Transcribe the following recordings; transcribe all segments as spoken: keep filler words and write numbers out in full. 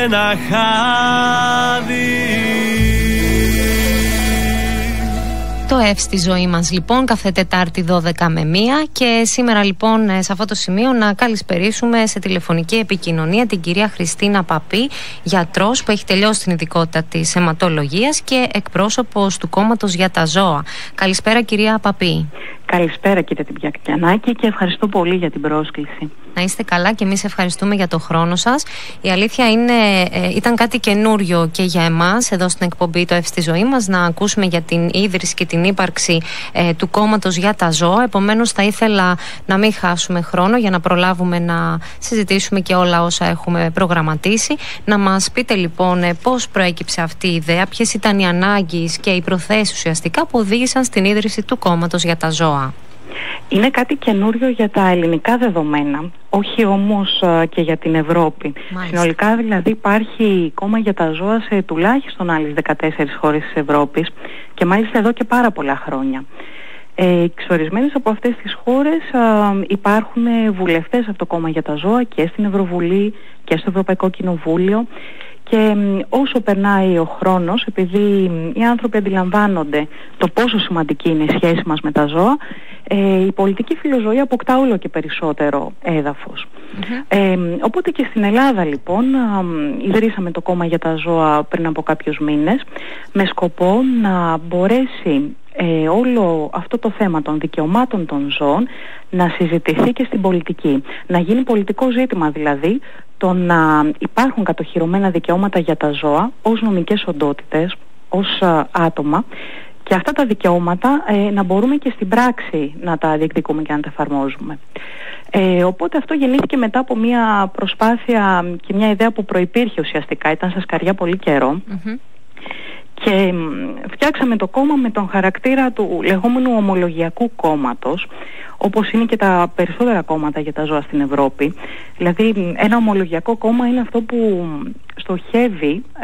ένα χάδι. Το F στη ζωή μας λοιπόν κάθε Τετάρτη δώδεκα με μία και σήμερα λοιπόν σε αυτό το σημείο να καλησπερίσουμε σε τηλεφωνική επικοινωνία την κυρία Χριστίνα Παπή, γιατρός που έχει τελειώσει την ειδικότητα της αιματολογίας και εκπρόσωπος του κόμματος για τα ζώα. Καλησπέρα κυρία Παπή. Καλησπέρα κύριε Τιμπιακιανάκη και ευχαριστώ πολύ για την πρόσκληση. Να είστε καλά και εμείς ευχαριστούμε για το χρόνο σας. Η αλήθεια είναι, ε, ήταν κάτι καινούριο και για εμάς εδώ στην εκπομπή το F στη ζωή μας να ακούσουμε για την ίδρυση και την ύπαρξη ε, του κόμματος για τα ζώα. Επομένως θα ήθελα να μην χάσουμε χρόνο για να προλάβουμε να συζητήσουμε και όλα όσα έχουμε προγραμματίσει. Να μας πείτε λοιπόν ε, πώς προέκυψε αυτή η ιδέα, ποιες ήταν οι ανάγκες και οι προθέσεις ουσιαστικά που οδήγησαν στην ίδρυση του κόμματος για τα ζώα. Είναι κάτι καινούριο για τα ελληνικά δεδομένα, όχι όμως uh, και για την Ευρώπη. Μάλιστα. Συνολικά δηλαδή υπάρχει κόμμα για τα ζώα σε τουλάχιστον άλλες δεκατέσσερις χώρες της Ευρώπης και μάλιστα εδώ και πάρα πολλά χρόνια. Ε, σε ορισμένες από αυτές τις χώρες uh, υπάρχουν βουλευτές από το κόμμα για τα ζώα και στην Ευρωβουλή και στο Ευρωπαϊκό Κοινοβούλιο. Και όσο περνάει ο χρόνος, επειδή οι άνθρωποι αντιλαμβάνονται το πόσο σημαντική είναι η σχέση μας με τα ζώα, ε, η πολιτική φιλοζωία αποκτά όλο και περισσότερο έδαφος. Mm-hmm. Ε, οπότε και στην Ελλάδα λοιπόν ε, ιδρύσαμε το κόμμα για τα ζώα πριν από κάποιους μήνες με σκοπό να μπορέσει ε, όλο αυτό το θέμα των δικαιωμάτων των ζώων να συζητηθεί και στην πολιτική. Να γίνει πολιτικό ζήτημα δηλαδή το να υπάρχουν κατοχυρωμένα δικαιώματα για τα ζώα ως νομικές οντότητες, ως α, άτομα και αυτά τα δικαιώματα ε, να μπορούμε και στην πράξη να τα διεκδικούμε και να τα εφαρμόζουμε. Ε, οπότε αυτό γεννήθηκε μετά από μια προσπάθεια και μια ιδέα που προϋπήρχε ουσιαστικά, ήταν στα σκαριά πολύ καιρό. Mm-hmm. Και φτιάξαμε το κόμμα με τον χαρακτήρα του λεγόμενου ομολογιακού κόμματος, όπως είναι και τα περισσότερα κόμματα για τα ζώα στην Ευρώπη. Δηλαδή ένα ομολογιακό κόμμα είναι αυτό που στοχεύει ε,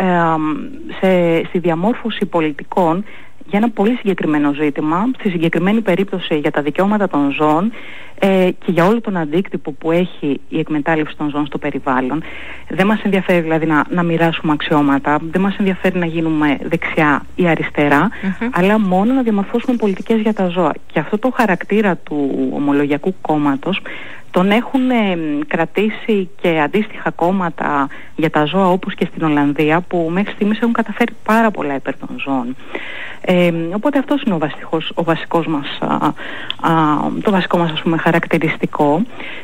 σε, στη διαμόρφωση πολιτικών για ένα πολύ συγκεκριμένο ζήτημα, στη συγκεκριμένη περίπτωση για τα δικαιώματα των ζώων ε, και για όλο τον αντίκτυπο που έχει η εκμετάλλευση των ζώων στο περιβάλλον. Δεν μας ενδιαφέρει δηλαδή να, να μοιράσουμε αξιώματα, δεν μας ενδιαφέρει να γίνουμε δεξιά ή αριστερά, mm-hmm. αλλά μόνο να διαμορφώσουμε πολιτικές για τα ζώα. Και αυτό το χαρακτήρα του ομολογιακού κόμματος τον έχουν ε, κρατήσει και αντίστοιχα κόμματα για τα ζώα όπως και στην Ολλανδία που μέχρι στιγμής έχουν καταφέρει πάρα πολλά υπέρ των ζώων. Ε, οπότε αυτός είναι ο βασικός, ο βασικός μας, α, α, το βασικό μας ας πούμε χαρακτηριστικό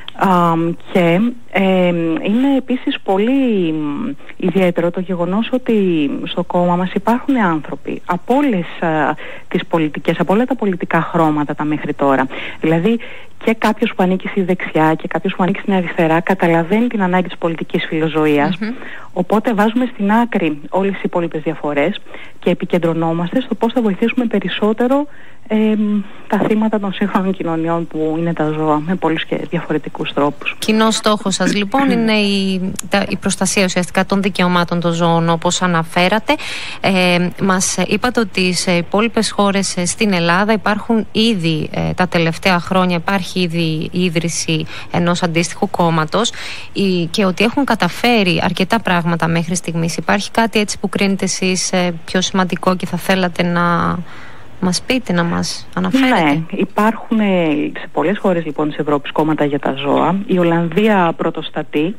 α, και ε, είναι επίσης πολύ ιδιαίτερο το γεγονός ότι στο κόμμα μας υπάρχουν άνθρωποι από όλες α, τις πολιτικές, από όλα τα πολιτικά χρώματα τα μέχρι τώρα. Δηλαδή και κάποιος που ανήκει στη δεξιά και κάποιος που ανήκει στην αριστερά καταλαβαίνει την ανάγκη της πολιτικής φιλοζωίας. Mm-hmm. Οπότε βάζουμε στην άκρη όλες τις υπόλοιπες διαφορές και επικεντρωνόμαστε στο πώς θα βοηθήσουμε περισσότερο ε, τα θύματα των σύγχρονων κοινωνιών που είναι τα ζώα με πολλούς και διαφορετικούς τρόπους. Κοινός στόχος σας λοιπόν είναι η, τα, η προστασία ουσιαστικά των δικαιωμάτων των ζώων όπως αναφέρατε. Ε, μας είπατε ότι σε υπόλοιπες χώρες στην Ελλάδα υπάρχουν ήδη ε, τα τελευταία χρόνια υπάρχει ήδη η ίδρυση ενός αντίστοιχου κόμματος και ότι έχουν καταφέρει αρκετά πράγματα μέχρι στιγμής. Υπάρχει κάτι έτσι που κρίνετε εσείς ε, πιο σημαντικό και θα θέλατε να μας πείτε, να μας αναφέρετε? Ναι, υπάρχουν σε πολλές χώρες λοιπόν της Ευρώπης κόμματα για τα ζώα. Η Ολλανδία πρωτοστατεί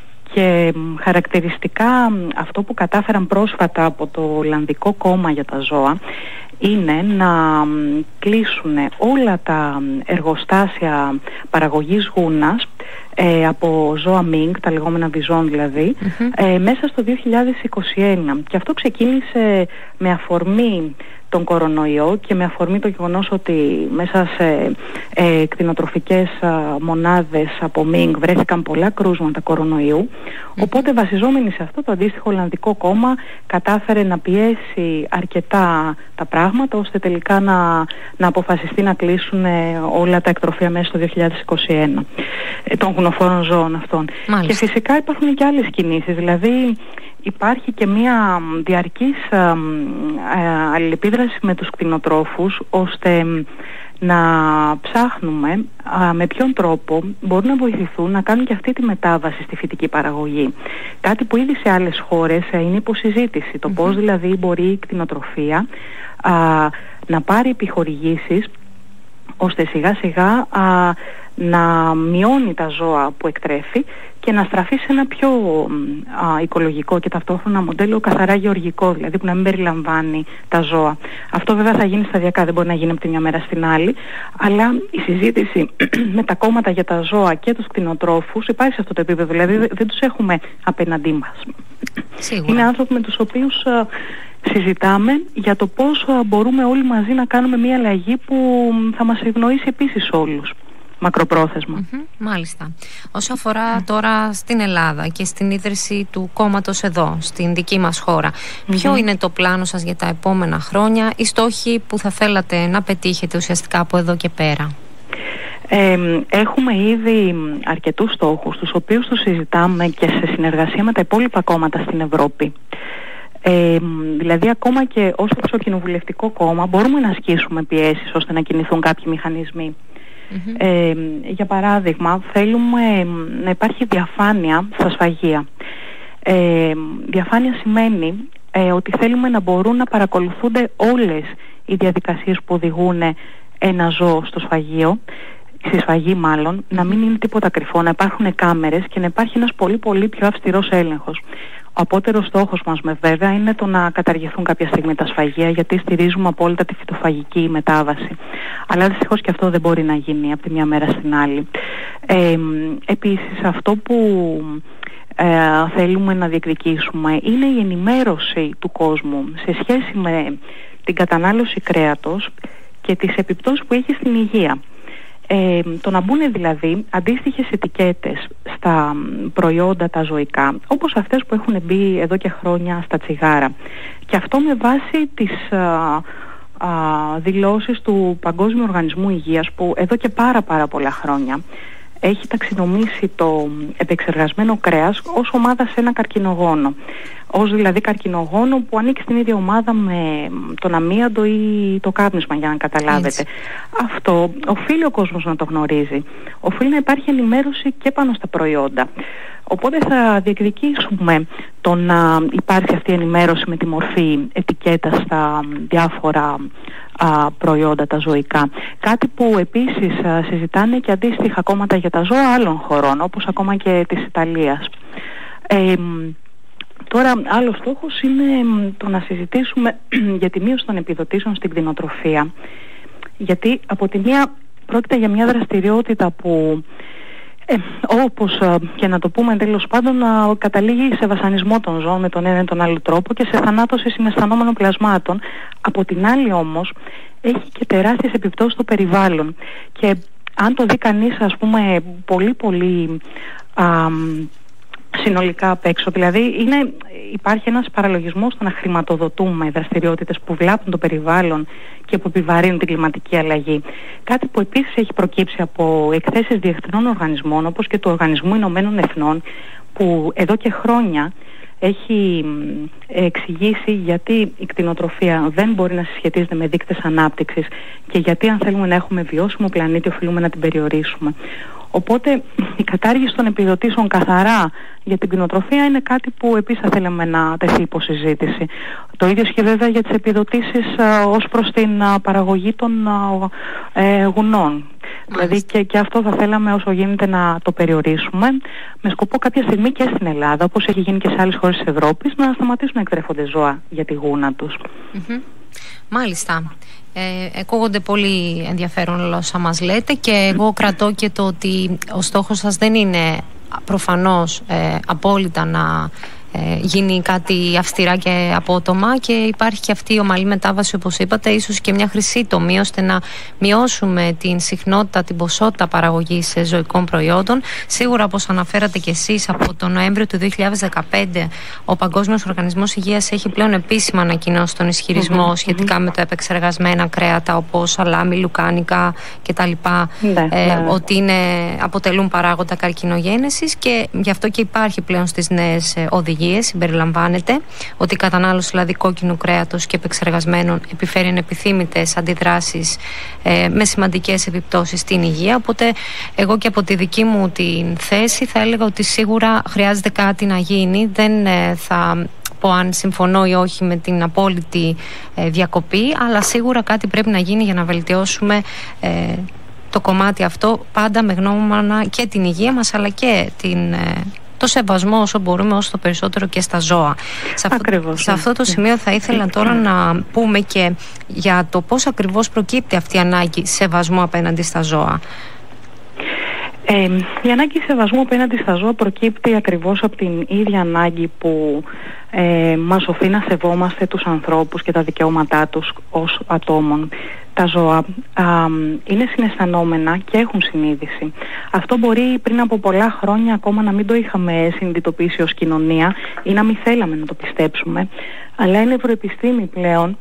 και χαρακτηριστικά αυτό που κατάφεραν πρόσφατα από το Ολλανδικό κόμμα για τα ζώα είναι να κλείσουν όλα τα εργοστάσια παραγωγής γούνας ε, από ζώα μινγκ, τα λεγόμενα βιζόν δηλαδή, mm-hmm. ε, μέσα στο δύο χιλιάδες είκοσι ένα. Και αυτό ξεκίνησε με αφορμή τον κορονοϊό και με αφορμή το γεγονός ότι μέσα σε ε, κτηνοτροφικές α, μονάδες από μινγκ βρέθηκαν πολλά κρούσματα κορονοϊού. Mm-hmm. Οπότε βασιζόμενοι σε αυτό το αντίστοιχο Ολλανδικό κόμμα κατάφερε να πιέσει αρκετά τα πράγματα ώστε τελικά να, να αποφασιστεί να κλείσουν ε, όλα τα εκτροφία μέσα στο δύο χιλιάδες είκοσι ένα ε, των γουνοφόρων ζώων αυτών. Μάλιστα. Και φυσικά υπάρχουν και άλλες κινήσεις, δηλαδή υπάρχει και μια διαρκής ε, ε, αλληλεπίδραση με τους κτηνοτρόφους ώστε να ψάχνουμε α, με ποιον τρόπο μπορούν να βοηθηθούν να κάνουν και αυτή τη μετάβαση στη φυτική παραγωγή. Κάτι που ήδη σε άλλες χώρες είναι υποσυζήτηση. Το mm-hmm. πώς δηλαδή μπορεί η κτηνοτροφία α, να πάρει επιχορηγήσεις ώστε σιγά σιγά α, να μειώνει τα ζώα που εκτρέφει και να στραφεί σε ένα πιο α, οικολογικό και ταυτόχρονα μοντέλο καθαρά γεωργικό, δηλαδή που να μην περιλαμβάνει τα ζώα. Αυτό βέβαια θα γίνει σταδιακά, δεν μπορεί να γίνει από τη μια μέρα στην άλλη, αλλά η συζήτηση με τα κόμματα για τα ζώα και τους κτηνοτρόφους υπάρχει σε αυτό το επίπεδο, δηλαδή δεν τους έχουμε απέναντί μας. Σίγουρα. Είναι άνθρωποι με τους οποίους α, συζητάμε για το πώς α, μπορούμε όλοι μαζί να κάνουμε μια αλλαγή που θα μας ευνοήσει επίσης όλους μακροπρόθεσμα. Mm-hmm, μάλιστα. Όσο αφορά mm. τώρα στην Ελλάδα και στην ίδρυση του κόμματος εδώ, στην δική μας χώρα, mm-hmm. ποιο είναι το πλάνο σας για τα επόμενα χρόνια, οι στόχοι που θα θέλατε να πετύχετε ουσιαστικά από εδώ και πέρα? Ε, έχουμε ήδη αρκετούς στόχους, τους οποίους τους συζητάμε και σε συνεργασία με τα υπόλοιπα κόμματα στην Ευρώπη. Ε, δηλαδή ακόμα και ως κοινοβουλευτικό κόμμα μπορούμε να ασκήσουμε πιέσεις ώστε να κινηθούν κάποιοι μηχανισμοί. Mm-hmm. Ε, για παράδειγμα, θέλουμε να υπάρχει διαφάνεια στα σφαγεία. Ε, διαφάνεια σημαίνει ε, ότι θέλουμε να μπορούν να παρακολουθούνται όλες οι διαδικασίες που οδηγούν ένα ζώο στο σφαγείο, στη σφαγή μάλλον, mm-hmm. να μην είναι τίποτα κρυφό, να υπάρχουν κάμερες και να υπάρχει ένας πολύ πολύ πιο αυστηρός έλεγχος. Ο απότερος στόχος μας με βέβαια είναι το να καταργηθούν κάποια στιγμή τα σφαγεία, γιατί στηρίζουμε απόλυτα τη φυτοφαγική μετάβαση. Αλλά δυστυχώς και αυτό δεν μπορεί να γίνει από τη μια μέρα στην άλλη. Ε, επίσης αυτό που ε, θέλουμε να διεκδικήσουμε είναι η ενημέρωση του κόσμου σε σχέση με την κατανάλωση κρέατος και τις επιπτώσεις που έχει στην υγεία. Ε, το να μπουν δηλαδή αντίστοιχες ετικέτες στα προϊόντα τα ζωικά, όπως αυτές που έχουν μπει εδώ και χρόνια στα τσιγάρα, και αυτό με βάση τις α, α, δηλώσεις του Παγκόσμιου Οργανισμού Υγείας, που εδώ και πάρα πάρα πολλά χρόνια έχει ταξινομήσει το επεξεργασμένο κρέας ως ομάδα σε ένα καρκινογόνο, ως δηλαδή καρκινογόνο που ανήκει στην ίδια ομάδα με τον αμίαντο ή το κάπνισμα, για να καταλάβετε. Έτσι. Αυτό οφείλει ο κόσμος να το γνωρίζει. Οφείλει να υπάρχει ενημέρωση και πάνω στα προϊόντα. Οπότε θα διεκδικήσουμε το να υπάρχει αυτή η ενημέρωση με τη μορφή ετικέτα στα διάφορα α, προϊόντα τα ζωικά. Κάτι που επίσης α, συζητάνε και αντίστοιχα κόμματα για τα ζώα άλλων χωρών, όπως ακόμα και της Ιταλίας. Ε, Τώρα, άλλος στόχος είναι το να συζητήσουμε για τη μείωση των επιδοτήσεων στην κτηνοτροφία. Γιατί από τη μία πρόκειται για μια δραστηριότητα που, ε, όπως ε, και να το πούμε τέλος πάντων, να καταλήγει σε βασανισμό των ζώων με τον ένα ή τον άλλο τρόπο και σε θανάτωση συναισθανόμενων πλασμάτων. Από την άλλη όμως έχει και τεράστιες επιπτώσεις στο περιβάλλον. Και αν το δει κανείς, ας πούμε, πολύ πολύ α, συνολικά απ' έξω, δηλαδή είναι, υπάρχει ένας παραλογισμός στο να χρηματοδοτούμε δραστηριότητες που βλάπτουν το περιβάλλον και που επιβαρύνουν την κλιματική αλλαγή. Κάτι που επίσης έχει προκύψει από εκθέσεις διεθνών οργανισμών, όπως και του Οργανισμού Ηνωμένων Εθνών, που εδώ και χρόνια έχει εξηγήσει γιατί η κτηνοτροφία δεν μπορεί να συσχετίζεται με δείκτες ανάπτυξης και γιατί, αν θέλουμε να έχουμε βιώσιμο πλανήτη, οφείλουμε να την περιορίσουμε. Οπότε η κατάργηση των επιδοτήσεων καθαρά για την κτηνοτροφία είναι κάτι που επίσης θα θέλαμε να τεθεί υπό συζήτηση. Το ίδιο ισχύει βέβαια για τις επιδοτήσεις α, ως προς την α, παραγωγή των α, ε, γουνών. Δηλαδή και, και αυτό θα θέλαμε όσο γίνεται να το περιορίσουμε, με σκοπό κάποια στιγμή και στην Ελλάδα, όπως έχει γίνει και σε άλλες χώρες της Ευρώπης, να σταματήσουν να εκτρέφονται ζώα για τη γούνα τους. Mm-hmm. Μάλιστα. Ε, ακούγονται πολύ ενδιαφέρον όλα όσα μας λέτε, και εγώ κρατώ και το ότι ο στόχος σας δεν είναι προφανώς ε, απόλυτα να ε, γίνει κάτι αυστηρά και απότομα, και υπάρχει και αυτή η ομαλή μετάβαση, όπως είπατε, ίσως και μια χρυσή τομή ώστε να μειώσουμε την συχνότητα, την ποσότητα παραγωγής ζωικών προϊόντων. Σίγουρα, όπως αναφέρατε και εσείς, από τον Νοέμβριο του δύο χιλιάδες δεκαπέντε ο Παγκόσμιος Οργανισμός Υγείας έχει πλέον επίσημα ανακοινώσει τον ισχυρισμό mm-hmm. σχετικά με τα επεξεργασμένα κρέατα, όπως σαλάμι, λουκάνικα κτλ. Ναι, ε, ναι. Ότι είναι, αποτελούν παράγοντα καρκινογένεσης, και γι' αυτό και υπάρχει πλέον στις νέες οδηγίες οδηγίες συμπεριλαμβάνεται, ότι η κατανάλωση δηλαδή κόκκινου κρέατος και επεξεργασμένων επιφέρει ανεπιθύμητες αντιδράσεις ε, με σημαντικές επιπτώσεις στην υγεία. Οπότε εγώ και από τη δική μου την θέση θα έλεγα ότι σίγουρα χρειάζεται κάτι να γίνει. Δεν ε, θα πω αν συμφωνώ ή όχι με την απόλυτη ε, διακοπή, αλλά σίγουρα κάτι πρέπει να γίνει για να βελτιώσουμε ε, το κομμάτι αυτό, πάντα με γνώμονα και την υγεία μας αλλά και την, ε, το σεβασμό όσο μπορούμε, όσο το περισσότερο και στα ζώα. Σε αυτό, ακριβώς, σε αυτό το σημείο θα ήθελα τώρα να πούμε και για το πώς ακριβώς προκύπτει αυτή η ανάγκη σεβασμού απέναντι στα ζώα. Ε, η ανάγκη σεβασμού απέναντι στα ζώα προκύπτει ακριβώς από την ίδια ανάγκη που ε, μας οφείλει να σεβόμαστε τους ανθρώπους και τα δικαιώματά τους ως ατόμων. Τα ζώα α, είναι συναισθανόμενα και έχουν συνείδηση. Αυτό μπορεί πριν από πολλά χρόνια ακόμα να μην το είχαμε συνειδητοποιήσει ως κοινωνία ή να μην θέλαμε να το πιστέψουμε, αλλά η νευροεπιστήμη πλέον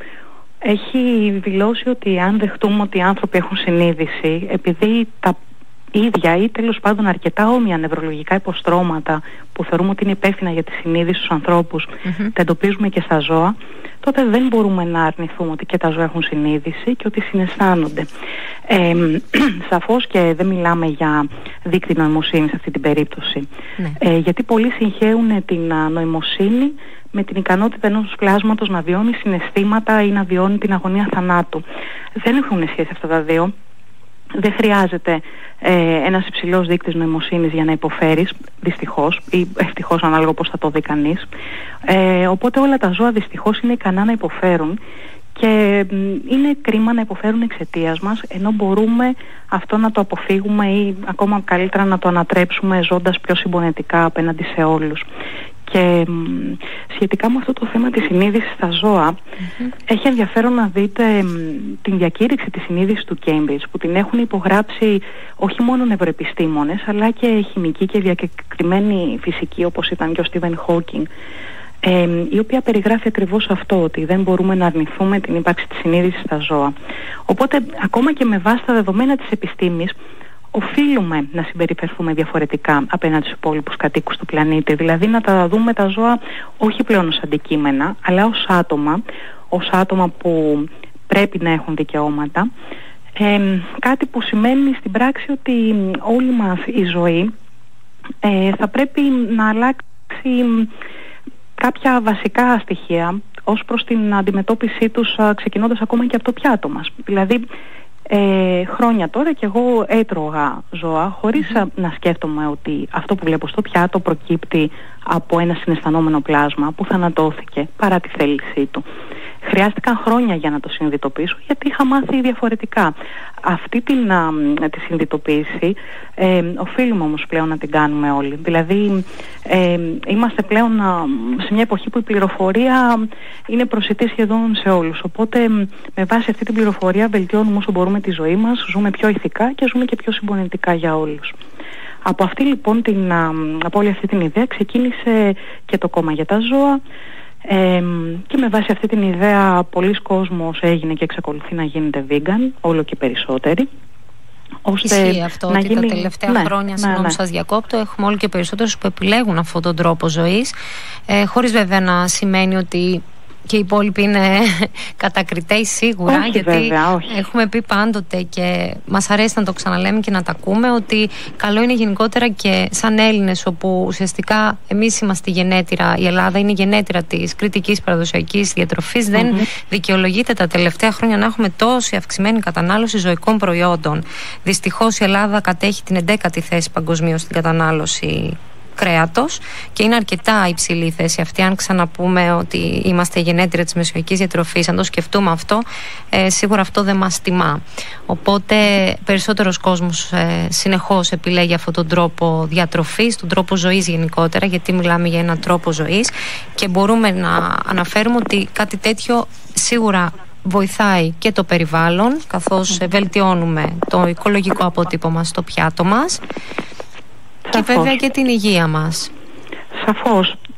έχει δηλώσει ότι αν δεχτούμε ότι οι άνθρωποι έχουν συνείδηση, επειδή τα ίδια ή τέλος πάντων αρκετά όμοια νευρολογικά υποστρώματα που θεωρούμε ότι είναι υπεύθυνα για τη συνείδηση στους ανθρώπους mm-hmm. τα εντοπίζουμε και στα ζώα, τότε δεν μπορούμε να αρνηθούμε ότι και τα ζώα έχουν συνείδηση και ότι συναισθάνονται. Ε, σαφώς και δεν μιλάμε για δείκτη νοημοσύνη σε αυτή την περίπτωση. Ναι. Ε, γιατί πολλοί συγχέουν την νοημοσύνη με την ικανότητα ενός πλάσματος να βιώνει συναισθήματα ή να βιώνει την αγωνία θανάτου. Δεν έχουν σχέση αυτά τα δύο. Δεν χρειάζεται ε, ένας υψηλός δείκτης νοημοσύνης για να υποφέρεις, δυστυχώς, ή ευτυχώς ανάλογα πώς θα το δει κανείς. Ε, οπότε όλα τα ζώα δυστυχώς είναι ικανά να υποφέρουν και είναι κρίμα να υποφέρουν εξαιτίας μας, ενώ μπορούμε αυτό να το αποφύγουμε ή ακόμα καλύτερα να το ανατρέψουμε ζώντας πιο συμπονετικά απέναντι σε όλους. Και σχετικά με αυτό το θέμα της συνείδησης στα ζώα, mm-hmm. έχει ενδιαφέρον να δείτε την διακήρυξη της συνείδησης του Cambridge, που την έχουν υπογράψει όχι μόνο νευροεπιστήμονες αλλά και χημικοί και διακεκριμένοι φυσικοί όπως ήταν και ο Στίβεν Χόκινγκ, ε, η οποία περιγράφει ακριβώς αυτό, ότι δεν μπορούμε να αρνηθούμε την ύπαρξη της συνείδησης στα ζώα. Οπότε ακόμα και με βάση τα δεδομένα της επιστήμης οφείλουμε να συμπεριφερθούμε διαφορετικά απέναντι στους υπόλοιπους κατοίκους του πλανήτη. Δηλαδή να τα δούμε τα ζώα όχι πλέον ως αντικείμενα, αλλά ως άτομα, ως άτομα που πρέπει να έχουν δικαιώματα. Ε, κάτι που σημαίνει στην πράξη ότι όλη μας η ζωή ε, θα πρέπει να αλλάξει κάποια βασικά στοιχεία ως προς την αντιμετώπιση τους, ξεκινώντας ακόμα και από το πιάτο μας. Δηλαδή Ε, χρόνια τώρα και εγώ έτρωγα ζώα χωρίς mm-hmm. να σκέφτομαι ότι αυτό που βλέπω στο πιάτο προκύπτει από ένα συναισθανόμενο πλάσμα που θανατώθηκε παρά τη θέλησή του. Χρειάστηκαν χρόνια για να το συνειδητοποιήσω, γιατί είχα μάθει διαφορετικά. Αυτή την, α, τη συνειδητοποίηση ε, οφείλουμε όμως πλέον να την κάνουμε όλοι. Δηλαδή ε, είμαστε πλέον α, σε μια εποχή που η πληροφορία είναι προσιτή σχεδόν σε όλους. Οπότε με βάση αυτή την πληροφορία βελτιώνουμε όσο μπορούμε τη ζωή μας, ζούμε πιο ηθικά και ζούμε και πιο συμπονετικά για όλους. Από αυτή λοιπόν την, α, από όλη αυτή την ιδέα ξεκίνησε και το κόμμα για τα ζώα. Ε, και με βάση αυτή την ιδέα πολλοί κόσμος έγινε και εξακολουθεί να γίνεται vegan, όλο και περισσότεροι. Ισχύει αυτό ότι γίνει... τα τελευταία ναι, χρόνια, συγγνώμη ναι, ναι. σας διακόπτω, έχουμε όλο και περισσότερους που επιλέγουν αυτόν τον τρόπο ζωής, ε, χωρίς βέβαια να σημαίνει ότι και οι υπόλοιποι είναι κατακριτέοι σίγουρα, όχι, γιατί βέβαια, όχι. έχουμε πει πάντοτε και μας αρέσει να το ξαναλέμε και να τα ακούμε, ότι καλό είναι γενικότερα και σαν Έλληνες, όπου ουσιαστικά εμείς είμαστε η γενέτειρα, η Ελλάδα είναι η γενέτειρα της κρητικής παραδοσιακής διατροφής, mm-hmm. δεν δικαιολογείται τα τελευταία χρόνια να έχουμε τόση αυξημένη κατανάλωση ζωικών προϊόντων. Δυστυχώς η Ελλάδα κατέχει την εντέκατη θέση παγκοσμίως στην κατανάλωση κρέατος και είναι αρκετά υψηλή η θέση αυτή. Αν ξαναπούμε ότι είμαστε η γενέτειρα της μεσογειακής διατροφής, αν το σκεφτούμε αυτό, ε, σίγουρα αυτό δεν μας τιμά. Οπότε περισσότερος κόσμος ε, συνεχώς επιλέγει αυτόν τον τρόπο διατροφής, τον τρόπο ζωής γενικότερα, γιατί μιλάμε για έναν τρόπο ζωής και μπορούμε να αναφέρουμε ότι κάτι τέτοιο σίγουρα βοηθάει και το περιβάλλον, καθώς ε, βελτιώνουμε το οικολογικό αποτύπωμα στο πιάτο μας. Και Σαφώς. βέβαια και την υγεία μας. Σαφώς.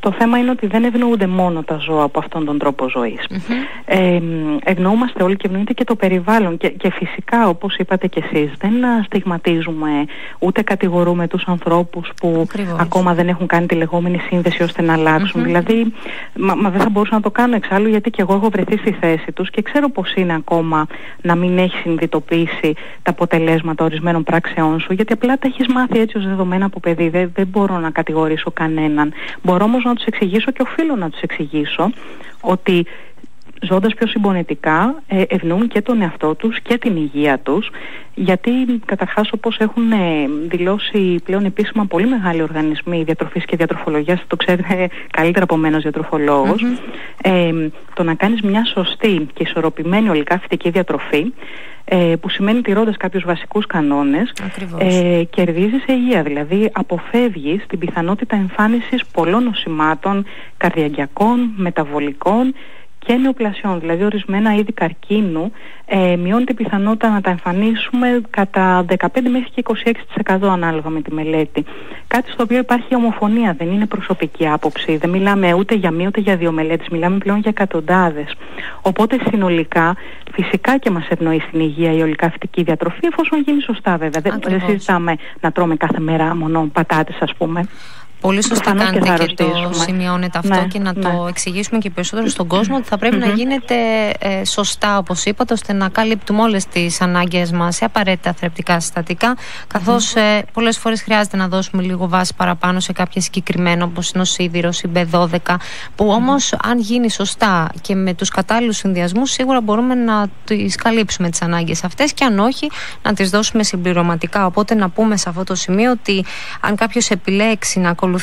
Το θέμα είναι ότι δεν ευνοούνται μόνο τα ζώα από αυτόν τον τρόπο ζωής. Mm-hmm. Ε, ευνοούμαστε όλοι και ευνοείται και το περιβάλλον. Και, και φυσικά, όπως είπατε κι εσείς, δεν στιγματίζουμε ούτε κατηγορούμε τους ανθρώπους που Ακριβώς. ακόμα δεν έχουν κάνει τη λεγόμενη σύνδεση ώστε να αλλάξουν. Mm-hmm. Δηλαδή, μα, μα δεν θα μπορούσα να το κάνω εξάλλου, γιατί και εγώ έχω βρεθεί στη θέση τους και ξέρω πώς είναι ακόμα να μην έχει συνειδητοποιήσει τα αποτελέσματα ορισμένων πράξεών σου, γιατί απλά τα έχεις μάθει έτσι ως δεδομένα από παιδί. Δεν, δεν μπορώ να κατηγορήσω κανέναν. Μπορώ όμως να τους εξηγήσω και οφείλω να τους εξηγήσω ότι ζώντας πιο συμπονετικά ε, ευνοούν και τον εαυτό τους και την υγεία τους, γιατί καταρχάς, όπως έχουν ε, δηλώσει πλέον επίσημα πολύ μεγάλοι οργανισμοί διατροφής και διατροφολογίας, το ξέρετε καλύτερα από μένα ως διατροφολόγος, mm-hmm. ε, το να κάνεις μια σωστή και ισορροπημένη ολικά φυτική διατροφή, ε, που σημαίνει τηρώντας κάποιους βασικούς κανόνες, ε, κερδίζεις υγεία. Δηλαδή αποφεύγεις την πιθανότητα εμφάνισης πολλών νοσημάτων καρδιαγγειακών, μεταβολικών και νεοπλασιών, δηλαδή ορισμένα είδη καρκίνου, ε, μειώνει την πιθανότητα να τα εμφανίσουμε κατά δεκαπέντε μέχρι και είκοσι έξι τοις εκατό ανάλογα με τη μελέτη. Κάτι στο οποίο υπάρχει ομοφωνία, δεν είναι προσωπική άποψη, δεν μιλάμε ούτε για μία ούτε για δύο μελέτες, μιλάμε πλέον για εκατοντάδες. Οπότε συνολικά φυσικά και μας ευνοεί στην υγεία η ολικά φυτική διατροφή, εφόσον γίνει σωστά βέβαια. Δεν, δεν συζητάμε να τρώμε κάθε μέρα μόνο πατάτες, ας πούμε. Πολύ σωστά κάνετε και, και το σημειώνετε αυτό, ναι, και να ναι. το εξηγήσουμε και περισσότερο στον κόσμο ότι θα πρέπει mm-hmm. να γίνεται ε, σωστά, όπως είπατε, ώστε να καλύπτουμε όλες τις ανάγκες μας σε απαραίτητα θρεπτικά συστατικά, καθώς mm-hmm. ε, πολλές φορές χρειάζεται να δώσουμε λίγο βάση παραπάνω σε κάποια συγκεκριμένα, όπως είναι ο σίδηρος, η μπι δώδεκα, που όμως mm-hmm. αν γίνει σωστά και με τους κατάλληλους συνδυασμούς, σίγουρα μπορούμε να τις καλύψουμε τις ανάγκες αυτές, και αν όχι να τις δώσουμε συμπληρωματικά. Οπότε να πούμε σε αυτό το σημείο ότι αν κάποιος επιλέξει να ακολουθήσει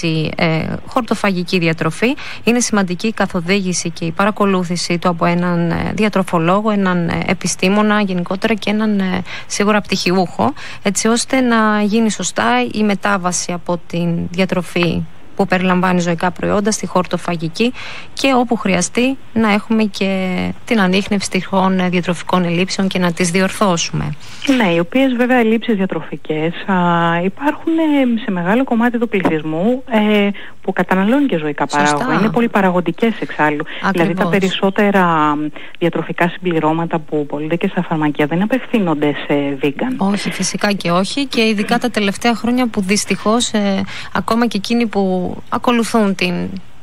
Ε, χορτοφαγική διατροφή, είναι σημαντική η καθοδήγηση και η παρακολούθηση του από έναν ε, διατροφολόγο, έναν ε, επιστήμονα γενικότερα και έναν ε, σίγουρα πτυχιούχο, έτσι ώστε να γίνει σωστά η μετάβαση από την διατροφή που περιλαμβάνει ζωικά προϊόντα στη χορτοφαγική, και όπου χρειαστεί να έχουμε και την ανίχνευση τυχόν διατροφικών ελλείψεων και να τις διορθώσουμε. Ναι, οι οποίες βέβαια ελλείψεις διατροφικές α, υπάρχουν ε, σε μεγάλο κομμάτι του πληθυσμού ε, που καταναλώνει και ζωικά παράγωγα. Είναι πολύ παραγωγικές εξάλλου. Ακριβώς. Δηλαδή τα περισσότερα διατροφικά συμπληρώματα που πωλούνται και στα φαρμακεία δεν απευθύνονται σε vegan. Όχι, φυσικά και όχι, και ειδικά τα τελευταία χρόνια που δυστυχώς ε, ακόμα και εκείνοι που ακολουθούν την,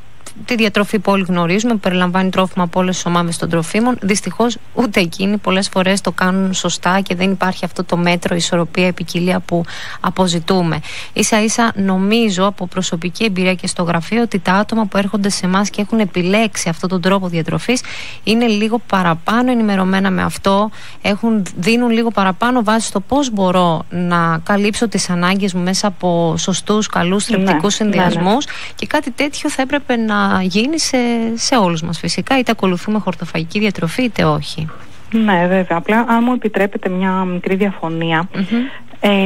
τη διατροφή που όλοι γνωρίζουμε, που περιλαμβάνει τρόφιμα από όλες τις ομάδες των τροφίμων, δυστυχώς ούτε εκείνοι πολλές φορές το κάνουν σωστά και δεν υπάρχει αυτό το μέτρο, ισορροπία, ποικιλία που αποζητούμε. Ίσα ίσα νομίζω από προσωπική εμπειρία και στο γραφείο ότι τα άτομα που έρχονται σε εμάς και έχουν επιλέξει αυτόν τον τρόπο διατροφής είναι λίγο παραπάνω ενημερωμένα με αυτό, έχουν, δίνουν λίγο παραπάνω βάση στο πώς μπορώ να καλύψω τις ανάγκες μου μέσα από σωστούς, καλούς, θρεπτικούς ναι, συνδυασμούς, ναι, ναι. Και κάτι τέτοιο θα έπρεπε να γίνει σε, σε όλους μας φυσικά, είτε ακολουθούμε χορτοφαγική διατροφή είτε όχι. Ναι, βέβαια. Απλά αν μου επιτρέπετε μια μικρή διαφωνία, mm-hmm. ε,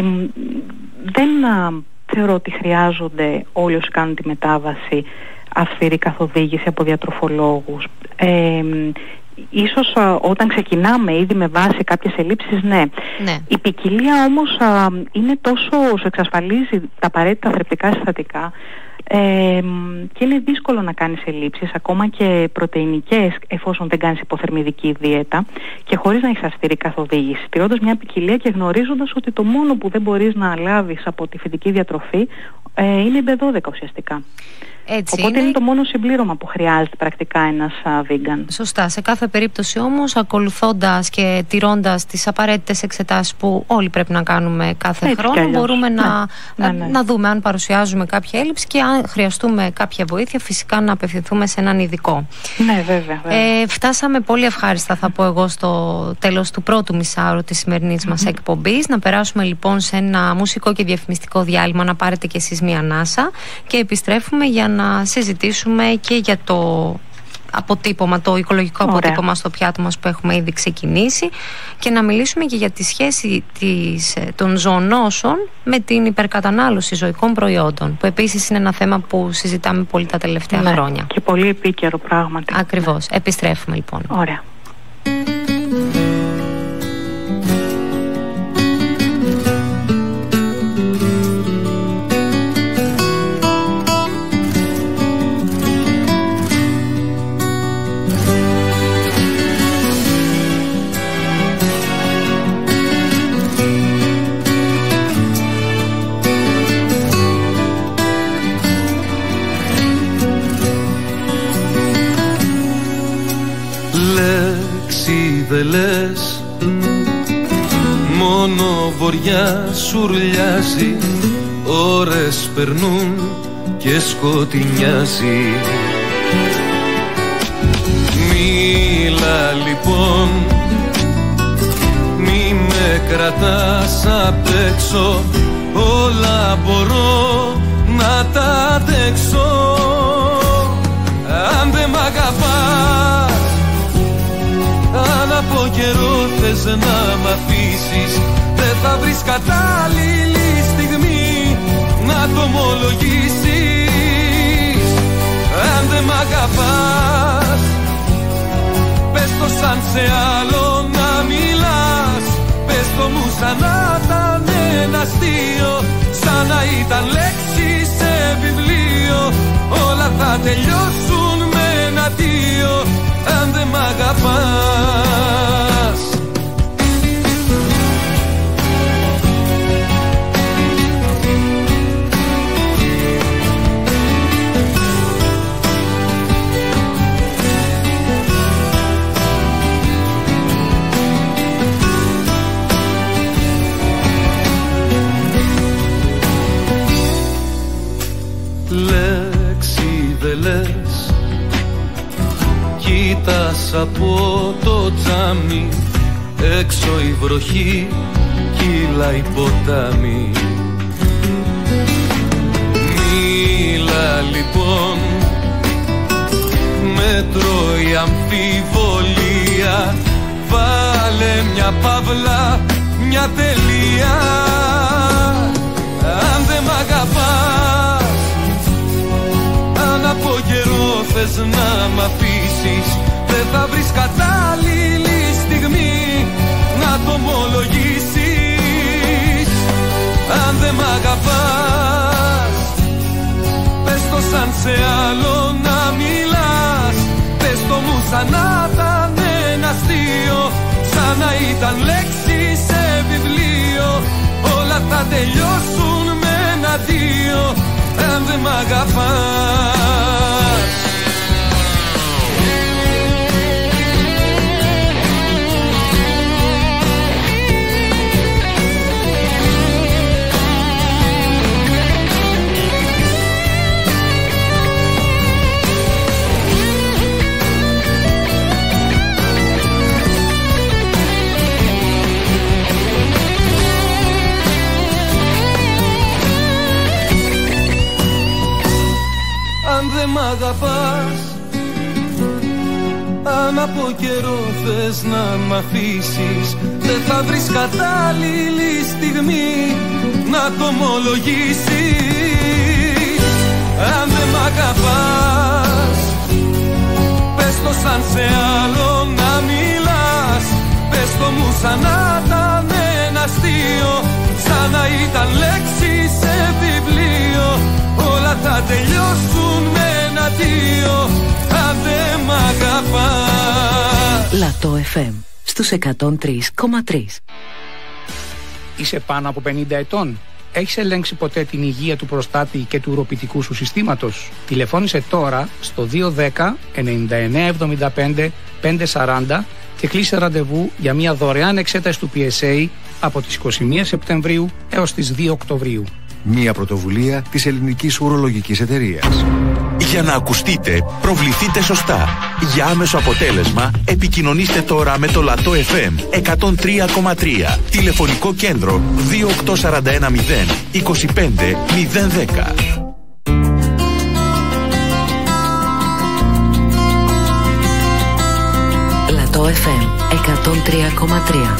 δεν α, θεωρώ ότι χρειάζονται όλοι όσοι κάνουν τη μετάβαση αυστηρή καθοδήγηση από διατροφολόγους. Ε, Ίσως α, όταν ξεκινάμε ήδη με βάση κάποιες ελλείψεις, ναι. ναι. Η ποικιλία όμως α, είναι τόσο, σου εξασφαλίζει τα απαραίτητα θρεπτικά συστατικά, Ε, και είναι δύσκολο να κάνεις ελλείψεις, ακόμα και πρωτεϊνικές, εφόσον δεν κάνεις υποθερμιδική δίαιτα και χωρίς να έχεις αυστηρή καθοδήγηση, τηρώντας μια ποικιλία και γνωρίζοντας ότι το μόνο που δεν μπορείς να λάβεις από τη φυτική διατροφή ε, είναι η μπι δώδεκα ουσιαστικά. Έτσι Οπότε είναι... είναι το μόνο συμπλήρωμα που χρειάζεται πρακτικά ένας α, vegan. Σωστά. Σε κάθε περίπτωση όμως, ακολουθώντας και τηρώντας τις απαραίτητες εξετάσεις που όλοι πρέπει να κάνουμε κάθε Έτσι χρόνο, μπορούμε ναι. Να, ναι, ναι. να δούμε αν παρουσιάζουμε κάποια έλλειψη και αν χρειαστούμε κάποια βοήθεια, φυσικά να απευθυνθούμε σε έναν ειδικό. Ναι, βέβαια. βέβαια. Ε, φτάσαμε πολύ ευχάριστα, θα πω εγώ, στο τέλος του πρώτου μισάωρου της σημερινής mm-hmm. μας εκπομπής. Να περάσουμε λοιπόν σε ένα μουσικό και διαφημιστικό διάλειμμα, να πάρετε κι εσείς μία ανάσα και επιστρέφουμε για να συζητήσουμε και για το αποτύπωμα, το οικολογικό Ωραία. αποτύπωμα στο πιάτο μας που έχουμε ήδη ξεκινήσει, και να μιλήσουμε και για τη σχέση της, των ζωονόσων με την υπερκατανάλωση ζωικών προϊόντων, που επίσης είναι ένα θέμα που συζητάμε πολύ τα τελευταία ναι, χρόνια. Και πολύ επίκαιρο πράγματι. Ακριβώς. Ναι. Επιστρέφουμε λοιπόν. Ωραία. δε λες, μόνο βοριά σουρλιάζει, ώρες περνούν και σκοτεινιάζει. Μίλα λοιπόν, μη με κρατάς απ' έξω, όλα μπορώ να τα αντέξω. Αν δεν μ' αγαπάς, αν από καιρό θες να μ' αφήσεις, δεν θα βρεις κατάλληλη στιγμή να το ομολογήσεις. Αν δεν μ' αγαπάς, πες το σαν σε άλλο να μιλάς, πες το μου σαν να ήταν ένα αστείο, σαν να ήταν λέξη σε βιβλίο. Όλα θα τελειώσουν με ένα δύο, αν δεν μ' αγαπάς. Λέξη δε λες, κοίτας από το τζάμι, έξω η βροχή κύλαει ποτάμι. Μίλα λοιπόν, με τρώει αμφιβολία, βάλε μια παύλα, μια τελεία. Αν δεν μ' αγαπάς, αν από καιρό θες να μ' αφήσεις, δεν θα βρεις κατάλληλη στιγμή να το ομολογήσεις. Αν δεν μ' αγαπάς, πες το σαν σε άλλο να μιλάς, πες το μου σαν να ήταν ένα αστείο, σαν να ήταν λέξη σε βιβλίο. Όλα θα τελειώσουν με ένα δύο, αν δεν μ' αγαπάς. Αν δεν μ' αγαπάς, αν από καιρό θες να μ' αφήσεις, δεν θα βρεις κατάλληλη στιγμή να το ομολογήσεις. Αν δεν μ' αγαπάς, πες το σαν σε άλλο να μιλάς, πες το μου σαν να ήταν ένα αστείο, σαν να ήταν λέξη σε βιβλίο. Όλα θα τελειώσουν με ένα δύο, αν δεν μ' αγαπάς. Λατό εφ εμ στους εκατόν τρία κόμμα τρία. Είσαι πάνω από πενήντα ετών? Έχεις ελέγξει ποτέ την υγεία του προστάτη και του ουροπιτικού σου συστήματος? Τηλεφώνησε τώρα στο δύο ένα μηδέν εννιά εννιά εβδομήντα πέντε πεντακόσια σαράντα και κλείσε ραντεβού για μια δωρεάν εξέταση του πι ες έι από τις είκοσι μία Σεπτεμβρίου έως τις δύο Οκτωβρίου. Μία πρωτοβουλία της Ελληνικής Ουρολογικής Εταιρείας. Για να ακουστείτε, προβληθείτε σωστά. Για άμεσο αποτέλεσμα, επικοινωνήστε τώρα με το Λατό εφ εμ εκατόν τρία κόμμα τρία. Τηλεφωνικό κέντρο δύο οκτώ τέσσερα ένα μηδέν είκοσι πέντε μηδέν δέκα. Λατό εφ εμ εκατόν τρία κόμμα τρία.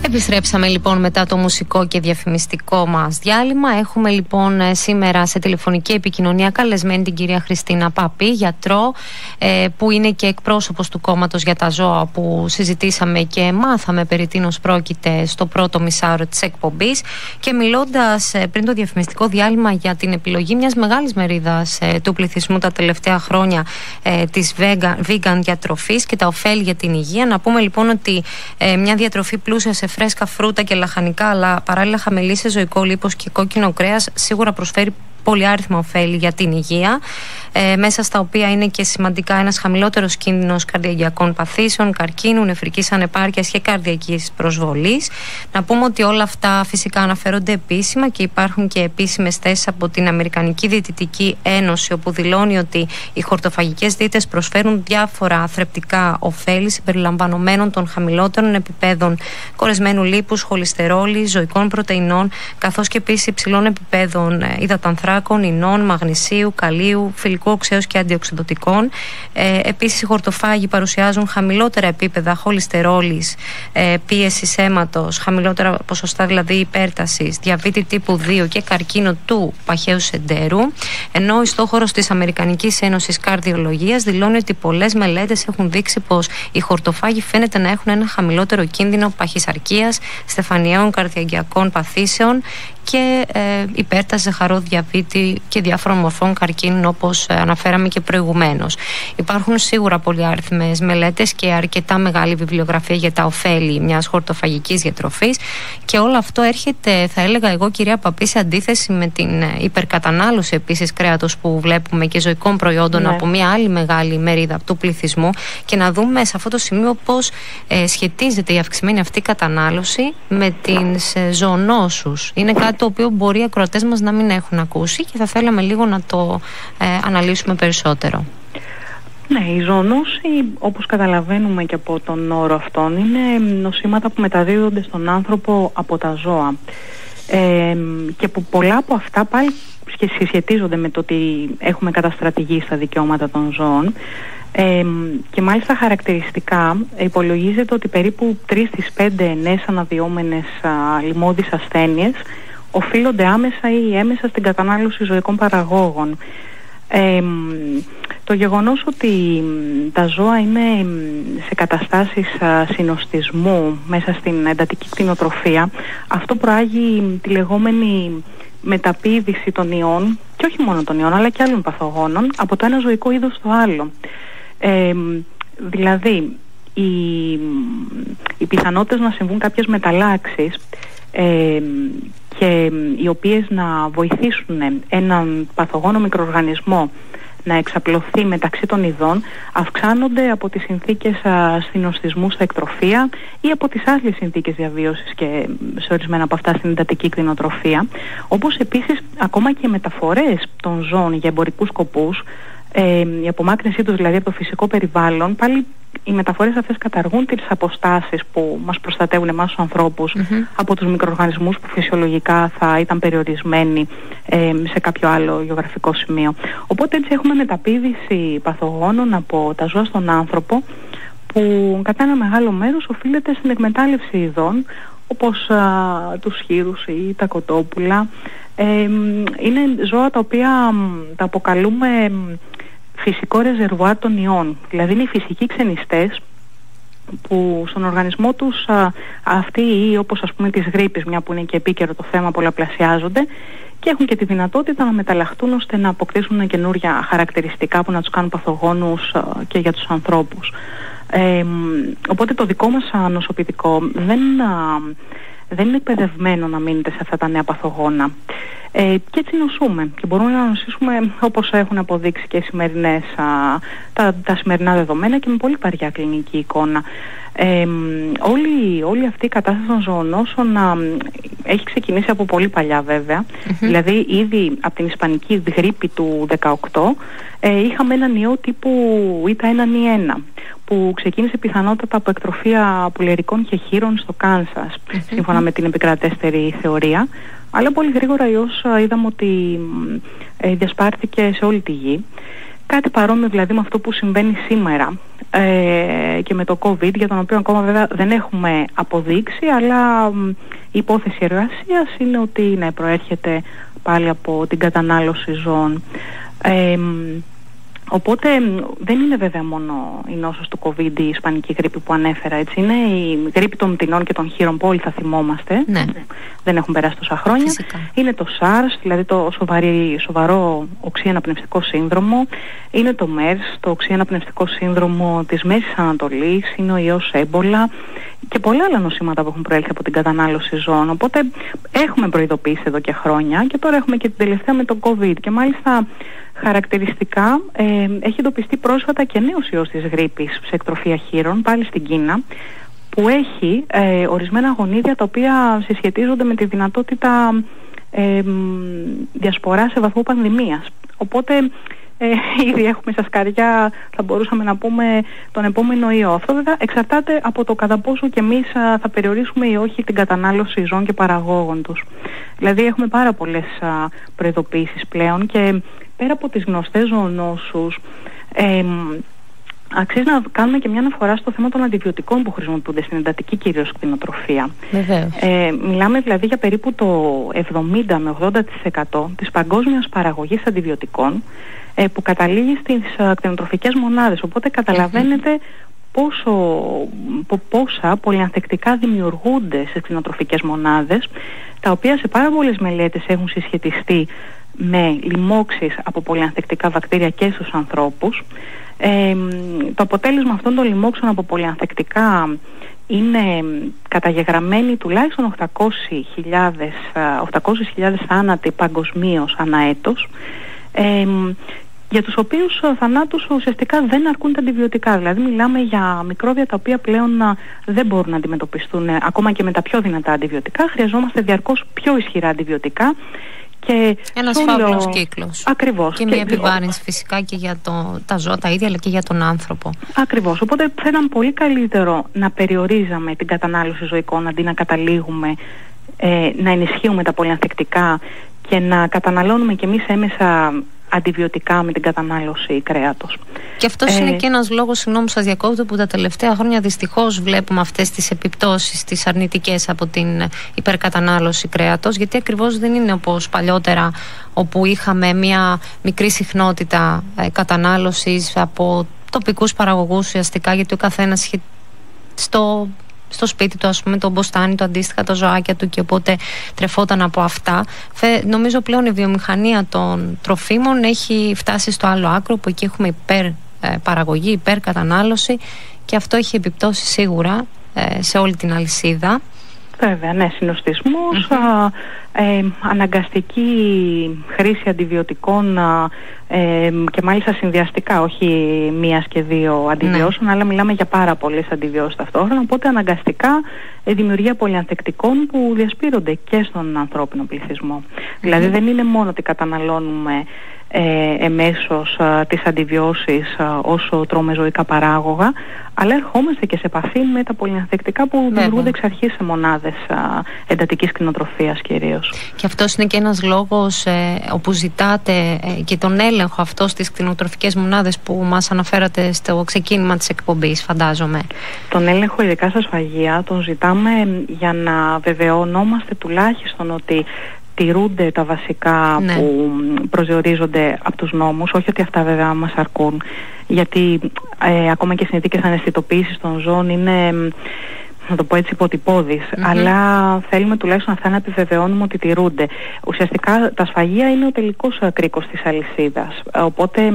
Επιστρέψαμε λοιπόν μετά το μουσικό και διαφημιστικό μας διάλειμμα. Έχουμε λοιπόν σήμερα σε τηλεφωνική επικοινωνία καλεσμένη την κυρία Χριστίνα Παπή, γιατρό, που είναι και εκπρόσωπος του κόμματος για τα ζώα, που συζητήσαμε και μάθαμε περί τίνος πρόκειται στο πρώτο μισάωρο της εκπομπής, και μιλώντας πριν το διαφημιστικό διάλειμμα για την επιλογή μιας μεγάλης μερίδας του πληθυσμού τα τελευταία χρόνια της vegan διατροφής και τα ωφέλη για την υγεία. Να πούμε λοιπόν ότι μια διατροφή πλούσια σε φρέσκα φρούτα και λαχανικά, αλλά παράλληλα χαμηλή σε ζωικό λίπος και κόκκινο κρέας, σίγουρα προσφέρει πολυάριθμα ωφέλη για την υγεία, ε, μέσα στα οποία είναι και σημαντικά ένας χαμηλότερος κίνδυνος καρδιαγγειακών παθήσεων, καρκίνου, νεφρικής ανεπάρκειας και καρδιακής προσβολής. Να πούμε ότι όλα αυτά φυσικά αναφέρονται επίσημα και υπάρχουν και επίσημες θέσεις από την Αμερικανική Διαιτητική Ένωση, όπου δηλώνει ότι οι χορτοφαγικές δίαιτες προσφέρουν διάφορα θρεπτικά ωφέλη συμπεριλαμβανομένων των χαμηλότερων επιπέδων κορεσμένου λίπους, χολυστερόλης, ζωικών πρωτεϊνών, καθώς και επίσης υψηλών επιπέδων υδατανθράκων, ινών, μαγνησίου, καλίου, φιλικού οξέως και αντιοξυδοτικών. Ε, επίσης, οι χορτοφάγοι παρουσιάζουν χαμηλότερα επίπεδα χολυστερόλης, ε, πίεσης αίματος, χαμηλότερα ποσοστά δηλαδή υπέρτασης, διαβήτη τύπου δύο και καρκίνο του παχαίου σεντέρου. Ενώ ο ιστόχωρος της Αμερικανικής Ένωσης Καρδιολογίας δηλώνει ότι πολλές μελέτες έχουν δείξει πως οι χορτοφάγοι φαίνεται να έχουν ένα χαμηλότερο κίνδυνο παχυσαρκίας, στεφανιαίων καρδιαγγειακών παθήσεων και ε, υπέρταση, ζαχαρό, διαβήτη και διάφορων μορφών καρκίνων, όπως ε, αναφέραμε και προηγουμένως. Υπάρχουν σίγουρα πολυάριθμες μελέτες και αρκετά μεγάλη βιβλιογραφία για τα ωφέλη μιας χορτοφαγικής διατροφής, και όλο αυτό έρχεται, θα έλεγα εγώ, κυρία Παπή, σε αντίθεση με την υπερκατανάλωση επίσης κρέατος που βλέπουμε και ζωικών προϊόντων, ναι, από μια άλλη μεγάλη μερίδα του πληθυσμού, και να δούμε σε αυτό το σημείο πώς ε, σχετίζεται η αυξημένη αυτή κατανάλωση με τις ε, ζωονόσους. Είναι κάτι το οποίο μπορεί οι ακροατές μας να μην έχουν ακούσει και θα θέλαμε λίγο να το ε, αναλύσουμε περισσότερο. Ναι, η ζωονόση, όπως καταλαβαίνουμε και από τον όρο αυτόν, είναι νοσήματα που μεταδίδονται στον άνθρωπο από τα ζώα, ε, και που πολλά από αυτά πάλι συσχετίζονται με το ότι έχουμε καταστρατηγήσει τα δικαιώματα των ζώων. Ε, και μάλιστα χαρακτηριστικά υπολογίζεται ότι περίπου τρεις στις πέντε νέες αναδυόμενες λοιμώδεις ασθένειες οφείλονται άμεσα ή έμεσα στην κατανάλωση ζωικών παραγόγων. Ε, το γεγονός ότι τα ζώα είναι σε καταστάσεις α, συνοστισμού μέσα στην εντατική κτηνοτροφία, αυτό προάγει τη λεγόμενη μεταποίηση των ιών, και όχι μόνο των ιών αλλά και άλλων παθογόνων, από το ένα ζωικό είδος στο άλλο. Ε, δηλαδή οι, οι πιθανότητες να συμβούν κάποιες μεταλλάξεις, ε, και οι οποίες να βοηθήσουν έναν παθογόνο μικροοργανισμό να εξαπλωθεί μεταξύ των ειδών, αυξάνονται από τις συνθήκες συνοστισμού στα εκτροφία ή από τις άλλες συνθήκες διαβίωσης και σε ορισμένα από αυτά στην εντατική κτηνοτροφία, όπως επίσης ακόμα και οι μεταφορές των ζώων για εμπορικούς σκοπούς, ε, η απομάκρυνσή τους δηλαδή από το φυσικό περιβάλλον. Πάλι οι μεταφορές αυτές καταργούν τις αποστάσεις που μας προστατεύουν εμάς τους ανθρώπους mm-hmm. από τους μικροοργανισμούς που φυσιολογικά θα ήταν περιορισμένοι ε, σε κάποιο άλλο γεωγραφικό σημείο. Οπότε έτσι έχουμε μεταπίδηση παθογόνων από τα ζώα στον άνθρωπο, που κατά ένα μεγάλο μέρος οφείλεται στην εκμετάλλευση ειδών, όπως α, τους χήρους ή τα κοτόπουλα. Ε, είναι ζώα τα οποία τα αποκαλούμε φυσικό ρεζερβουάρ των ιών. Δηλαδή είναι οι φυσικοί ξενιστές που στον οργανισμό τους α, αυτοί οι ιοί, όπως ας πούμε της γρίπης, μια που είναι και επίκαιρο το θέμα, πολλαπλασιάζονται και έχουν και τη δυνατότητα να μεταλλαχτούν ώστε να αποκτήσουν καινούρια χαρακτηριστικά που να τους κάνουν παθογόνους α, και για τους ανθρώπους. Ε, οπότε το δικό μας α, νοσοποιητικό δεν, α, δεν είναι εκπαιδευμένο να μείνετε σε αυτά τα νέα παθογόνα. Ε, και έτσι νοσούμε και μπορούμε να νοσήσουμε όπως έχουν αποδείξει και οι σημερινές, α, τα, τα σημερινά δεδομένα, και με πολύ βαριά κλινική εικόνα. Ε, όλη, όλη αυτή η κατάσταση των ζωονόσων α, έχει ξεκινήσει από πολύ παλιά βέβαια. Mm-hmm. Δηλαδή ήδη από την ισπανική γρίπη του δεκαοκτώ ε, είχαμε έναν ιό τύπου ήτα ένα ή ένα που ξεκίνησε πιθανότατα από εκτροφία πουλερικών και χείρων στο Κάνσας, mm-hmm. σύμφωνα με την επικρατέστερη θεωρία. Αλλά πολύ γρήγορα ιός είδαμε ότι ε, διασπάρθηκε σε όλη τη γη. Κάτι παρόμοιο δηλαδή με αυτό που συμβαίνει σήμερα ε, και με το COVID, για τον οποίο ακόμα βέβαια δεν έχουμε αποδείξει, αλλά η υπόθεση εργασίας είναι ότι ναι, προέρχεται πάλι από την κατανάλωση ζώων. Ε, Οπότε δεν είναι βέβαια μόνο η νόσος του COVID, η ισπανική γρίπη που ανέφερα, έτσι. Είναι η γρίπη των πτηνών και των χείρων που όλοι θα θυμόμαστε. Ναι. Δεν έχουν περάσει τόσα χρόνια. Φυσικά. Είναι το SARS, δηλαδή το σοβαρή, σοβαρό οξύ-αναπνευστικό σύνδρομο. Είναι το MERS, το οξύ-αναπνευστικό σύνδρομο της Μέσης Ανατολής. Είναι ο ιός έμπολα και πολλά άλλα νοσήματα που έχουν προέλθει από την κατανάλωση ζώων. Οπότε έχουμε προειδοποιήσει εδώ και χρόνια και τώρα έχουμε και την τελευταία με το COVID. Και μάλιστα χαρακτηριστικά ε, έχει εντοπιστεί πρόσφατα και νέος ιός της γρίπης σε εκτροφία χείρων, πάλι στην Κίνα, που έχει ε, ορισμένα γονίδια τα οποία συσχετίζονται με τη δυνατότητα ε, διασπορά σε βαθμό πανδημίας. Οπότε ε, ήδη έχουμε στα σκαριά, θα μπορούσαμε να πούμε, τον επόμενο ιό. Αυτό βέβαια εξαρτάται από το κατά πόσο και εμείς α, θα περιορίσουμε ή όχι την κατανάλωση ζώων και παραγόγων τους. Δηλαδή έχουμε πάρα πολλές α, προειδοποιήσεις πλέον και πέρα από τις γνωστές ζωονόσους, ε, αξίζει να κάνουμε και μια αναφορά στο θέμα των αντιβιωτικών που χρησιμοποιούνται στην εντατική κυρίως κτηνοτροφία. Ε, μιλάμε δηλαδή για περίπου το εβδομήντα με ογδόντα τοις εκατό της παγκόσμιας παραγωγής αντιβιωτικών ε, που καταλήγει στις uh, κτηνοτροφικές μονάδες. Οπότε καταλαβαίνετε πόσο, πο, πόσα πολυανθεκτικά δημιουργούνται στις κτηνοτροφικές μονάδες, τα οποία σε πάρα πολλές μελέτες έχουν συσχετιστεί με λοιμώξεις από πολυανθεκτικά βακτήρια και στους ανθρώπους. Ε, το αποτέλεσμα αυτών των λοιμώξεων από πολυανθεκτικά είναι καταγεγραμμένοι τουλάχιστον οκτακόσιες χιλιάδες θάνατοι παγκοσμίως ανά έτος, ε, για τους οποίους θανάτους ουσιαστικά δεν αρκούν τα αντιβιωτικά. Δηλαδή μιλάμε για μικρόβια τα οποία πλέον δεν μπορούν να αντιμετωπιστούν ακόμα και με τα πιο δυνατά αντιβιωτικά. Χρειαζόμαστε διαρκώς πιο ισχυρά αντιβιωτικά. Και ένας όλο... φαύλος κύκλος. Ακριβώς. Και, και μια επιβάρυνση φυσικά και για το, τα ζώα τα ίδια, αλλά και για τον άνθρωπο. Ακριβώς. Οπότε θα ήταν πολύ καλύτερο να περιορίζαμε την κατανάλωση ζωικών αντί να καταλήγουμε ε, να ενισχύουμε τα πολυανθεκτικά και να καταναλώνουμε κι εμείς έμεσα αντιβιωτικά με την κατανάλωση κρέατος. Και αυτός ε, είναι και ένας λόγος, συγγνώμη σας διακόπτω, που τα τελευταία χρόνια δυστυχώς βλέπουμε αυτές τις επιπτώσεις, τις αρνητικές από την υπερκατανάλωση κρέατος, γιατί ακριβώς δεν είναι όπως παλιότερα, όπου είχαμε μια μικρή συχνότητα ε, κατανάλωσης από τοπικούς παραγωγούς ουσιαστικά, γιατί ο καθένας είχε στο... στο σπίτι του, ας πούμε, το μποστάνι του, αντίστοιχα τα ζωάκια του, και οπότε τρεφόταν από αυτά. Φε, νομίζω πλέον η βιομηχανία των τροφίμων έχει φτάσει στο άλλο άκρο, που εκεί έχουμε υπερ ε, παραγωγή, υπερ κατανάλωση, και αυτό έχει επιπτώσει σίγουρα ε, σε όλη την αλυσίδα. Βέβαια, ναι, συνοστισμός, mm-hmm. α, ε, αναγκαστική χρήση αντιβιωτικών α, ε, και μάλιστα συνδυαστικά, όχι μίας και δύο αντιβιώσεων, ναι. αλλά μιλάμε για πάρα πολλές αντιβιώσεις ταυτόχρονα, οπότε αναγκαστικά ε, δημιουργία πολυανθεκτικών που διασπείρονται και στον ανθρώπινο πληθυσμό. Mm-hmm. Δηλαδή δεν είναι μόνο ότι καταναλώνουμε ε, εμέσως α, τις αντιβιώσεις α, όσο τρώμε ζωικά παράγωγα, αλλά ερχόμαστε και σε επαφή με τα πολυανθεκτικά που Βέβαια. δημιουργούνται εξ αρχής σε μονάδες α, εντατικής κτηνοτροφίας κυρίως. Και αυτός είναι και ένας λόγος ε, όπου ζητάτε ε, και τον έλεγχο αυτό στις κτηνοτροφικές μονάδες που μας αναφέρατε στο ξεκίνημα της εκπομπής, φαντάζομαι. Τον έλεγχο ειδικά στα σφαγεία τον ζητάμε για να βεβαιωνόμαστε τουλάχιστον ότι τηρούνται τα βασικά ναι. που προσδιορίζονται από τους νόμους, όχι ότι αυτά βέβαια μας αρκούν, γιατί ε, ακόμα και συνθήκες αναισθητοποίησης των ζώων είναι, να το πω έτσι, υποτυπώδεις, mm-hmm. αλλά θέλουμε τουλάχιστον αυτά να επιβεβαιώνουμε ότι τηρούνται. Ουσιαστικά τα σφαγεία είναι ο τελικός κρίκος της αλυσίδας, οπότε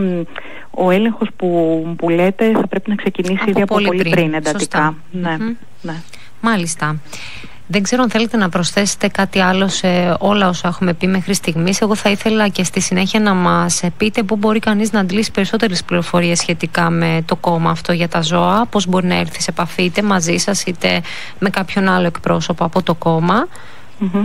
ο έλεγχος που, που λέτε θα πρέπει να ξεκινήσει από ήδη από πολύ, πολύ πριν, πριν εντατικά. Ναι, mm-hmm. ναι. Μάλιστα. Δεν ξέρω αν θέλετε να προσθέσετε κάτι άλλο σε όλα όσα έχουμε πει μέχρι στιγμής. Εγώ θα ήθελα και στη συνέχεια να μας πείτε πού μπορεί κανείς να αντλήσει περισσότερες πληροφορίες σχετικά με το κόμμα αυτό για τα ζώα, πώς μπορεί να έρθει σε επαφή είτε μαζί σας είτε με κάποιον άλλο εκπρόσωπο από το κόμμα. Mm-hmm.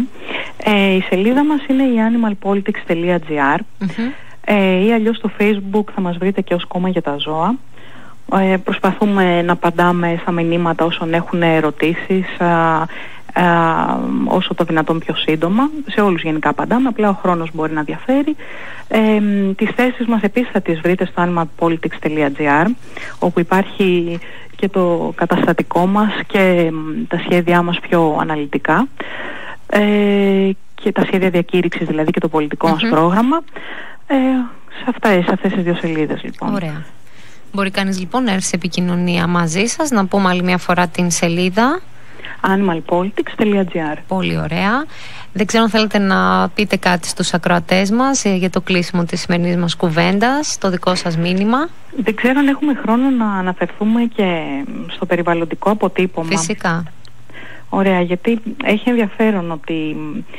Ε, η σελίδα μας είναι η animal politics τελεία gr mm-hmm. ε, ή αλλιώς στο Facebook θα μας βρείτε και ως κόμμα για τα ζώα. Ε, προσπαθούμε να απαντάμε στα μηνύματα όσων έχουν ερωτήσεις. Α, ε, όσο το δυνατόν πιο σύντομα. Σε όλους γενικά απαντάμε, απλά ο χρόνος μπορεί να διαφέρει. Ε, τις θέσεις μας επίσης θα τις βρείτε στο animalpolitics τελεία gr, όπου υπάρχει και το καταστατικό μας και τα σχέδιά μας πιο αναλυτικά, ε, και τα σχέδια διακήρυξης δηλαδή και το πολιτικό mm-hmm. μας πρόγραμμα, ε, σε, αυτές, σε αυτές τις δύο σελίδες λοιπόν. Ωραία. Μπορεί κανείς λοιπόν να έρθει σε επικοινωνία μαζί σας, να πούμε άλλη μια φορά την σελίδα animalpolitics τελεία gr. Πολύ ωραία. Δεν ξέρω αν θέλετε να πείτε κάτι στους ακροατές μας για το κλείσιμο της σημερινής μας κουβέντας, το δικό σας μήνυμα. Δεν ξέρω αν έχουμε χρόνο να αναφερθούμε και στο περιβαλλοντικό αποτύπωμα. Φυσικά. Ωραία, γιατί έχει ενδιαφέρον ότι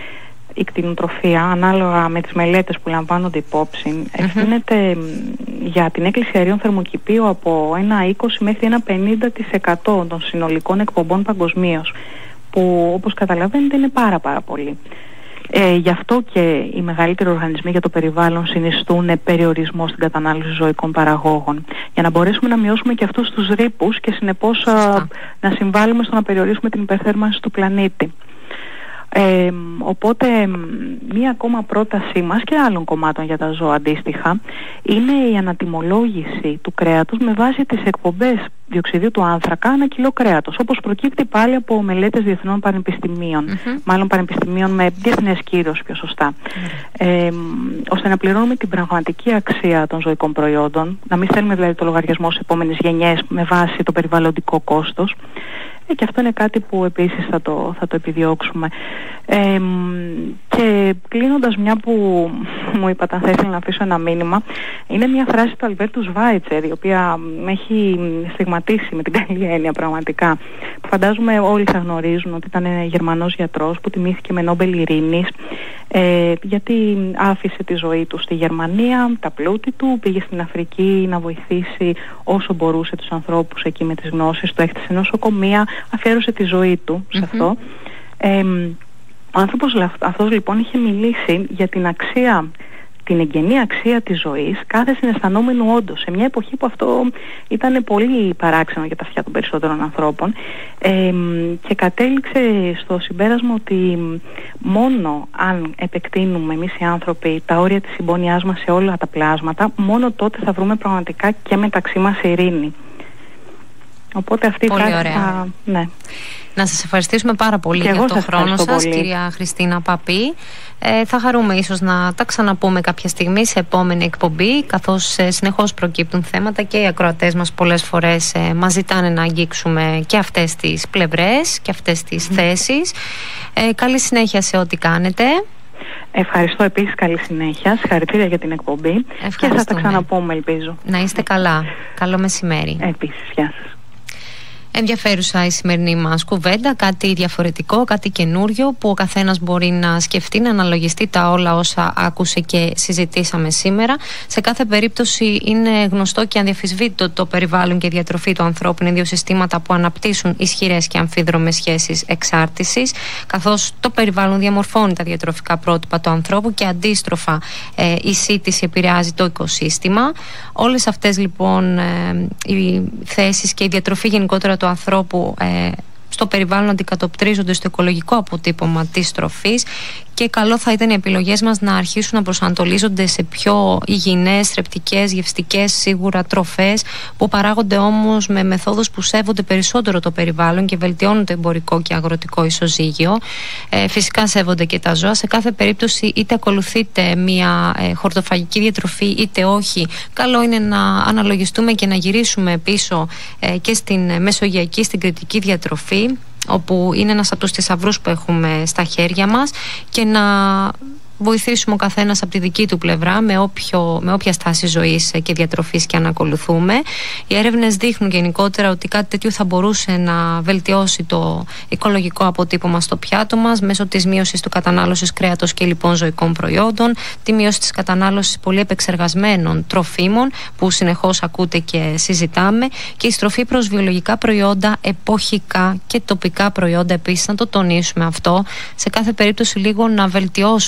η κτηνοτροφία, ανάλογα με τις μελέτες που λαμβάνονται υπόψη, mm-hmm. ευθύνεται για την έκκληση αερίων θερμοκηπίου από ένα είκοσι μέχρι ένα πενήντα τοις εκατό των συνολικών εκπομπών παγκοσμίως, που όπως καταλαβαίνετε είναι πάρα πάρα πολύ. Ε, γι' αυτό και οι μεγαλύτεροι οργανισμοί για το περιβάλλον συνιστούν περιορισμό στην κατανάλωση ζωικών παραγόγων, για να μπορέσουμε να μειώσουμε και αυτούς τους ρήπους και συνεπώς α, να συμβάλλουμε στο να περιορίσουμε την υπερθέρμανση του πλανήτη. Ε, οπότε μία ακόμα πρότασή μας και άλλων κομμάτων για τα ζώα αντίστοιχα είναι η ανατιμολόγηση του κρέατος με βάση τις εκπομπές διοξιδίου του άνθρακα ανά κιλό κρέατος, όπως προκύπτει πάλι από μελέτες διεθνών πανεπιστημίων, mm-hmm. μάλλον πανεπιστημίων με διεθνές κύρος πιο σωστά, mm-hmm. ε, ώστε να πληρώνουμε την πραγματική αξία των ζωικών προϊόντων, να μην στέλνουμε δηλαδή το λογαριασμό σε επόμενες γενιές με βάση το περιβαλλοντικό κόστος. Και αυτό είναι κάτι που επίσης θα το, θα το επιδιώξουμε. Ε, και κλείνοντας, μια που μου είπατε αν θα ήθελα να αφήσω ένα μήνυμα, είναι μια φράση του Αλβέρτου Σβάιτσερ, η οποία με έχει στιγματίσει με την καλή έννοια πραγματικά, που φαντάζομαι όλοι θα γνωρίζουν, ότι ήταν ένα Γερμανός γιατρός που τιμήθηκε με Νόμπελ Ειρήνης, ε, γιατί άφησε τη ζωή του στη Γερμανία, τα πλούτη του, πήγε στην Αφρική να βοηθήσει όσο μπορούσε τους ανθρώπους εκεί με τις γνώσεις του, έχτισε νοσοκομεία, αφιέρωσε τη ζωή του σε mm-hmm. αυτό. Ε, ο άνθρωπος αυτός λοιπόν είχε μιλήσει για την αξία, την εγγενή αξία της ζωής κάθε συναισθανόμενου όντως, σε μια εποχή που αυτό ήταν πολύ παράξενο για τα αυτιά των περισσότερων ανθρώπων, ε, και κατέληξε στο συμπέρασμα ότι μόνο αν επεκτείνουμε εμείς οι άνθρωποι τα όρια της συμπόνιάς μας σε όλα τα πλάσματα, μόνο τότε θα βρούμε πραγματικά και μεταξύ μας ειρήνη. Οπότε αυτή πολύ η ωραία. Θα, ναι. Να σας ευχαριστήσουμε πάρα πολύ και για το χρόνο σας, πολύ. Κυρία Χριστίνα Παπή. Ε, θα χαρούμε ίσως να τα ξαναπούμε κάποια στιγμή σε επόμενη εκπομπή, καθώς ε, συνεχώς προκύπτουν θέματα και οι ακροατές μας πολλές φορές ε, μας ζητάνε να αγγίξουμε και αυτές τις πλευρές και αυτές τις mm. θέσεις. Ε, καλή συνέχεια σε ό,τι κάνετε. Ευχαριστώ επίσης, καλή συνέχεια. Συγχαρητήρια για την εκπομπή και θα τα ξαναπούμε, ελπίζω. Να είστε καλά. Καλό μεσημέρι. Επίσης, γεια σας. Ενδιαφέρουσα η σημερινή μας κουβέντα, κάτι διαφορετικό, κάτι καινούριο που ο καθένας μπορεί να σκεφτεί, να αναλογιστεί τα όλα όσα άκουσε και συζητήσαμε σήμερα. Σε κάθε περίπτωση είναι γνωστό και αδιαφυσβήτητο το περιβάλλον και η διατροφή του ανθρώπου είναι δύο συστήματα που αναπτύσσουν ισχυρές και αμφίδρομες σχέσεις εξάρτησης, καθώς το περιβάλλον διαμορφώνει τα διατροφικά πρότυπα του ανθρώπου και αντίστροφα ε, η σύντηση επηρεάζει το οικοσύστημα. Όλες αυτές λοιπόν ε, οι θέσεις και η διατροφή γενικότερα του ανθρώπου ε, στο περιβάλλον αντικατοπτρίζονται στο οικολογικό αποτύπωμα της τροφής και καλό θα ήταν οι επιλογές μας να αρχίσουν να προσανατολίζονται σε πιο υγιεινές, θρεπτικές, γευστικές σίγουρα τροφές που παράγονται όμως με μεθόδους που σέβονται περισσότερο το περιβάλλον και βελτιώνουν το εμπορικό και αγροτικό ισοζύγιο. Ε, φυσικά σέβονται και τα ζώα. Σε κάθε περίπτωση είτε ακολουθείτε μια ε, χορτοφαγική διατροφή είτε όχι, καλό είναι να αναλογιστούμε και να γυρίσουμε πίσω ε, και στην μεσογειακή, στην κρητική διατροφή, όπου είναι ένας από τους θησαυρούς που έχουμε στα χέρια μας, και να βοηθήσουμε ο καθένας από τη δική του πλευρά με, όποιο, με όποια στάση ζωής και διατροφής και αν ακολουθούμε. Οι έρευνες δείχνουν γενικότερα ότι κάτι τέτοιο θα μπορούσε να βελτιώσει το οικολογικό αποτύπωμα στο πιάτο μας μέσω της μείωσης του κατανάλωσης κρέατος και λοιπόν ζωικών προϊόντων, τη μείωση της κατανάλωσης πολύ επεξεργασμένων τροφίμων που συνεχώς ακούτε και συζητάμε, και η στροφή προς βιολογικά προϊόντα, εποχικά και τοπικά προϊόντα επίσης, να το τονίσουμε αυτό. Σε κάθε περίπτωση λίγο να βελτιώσουμε τις διατροφικές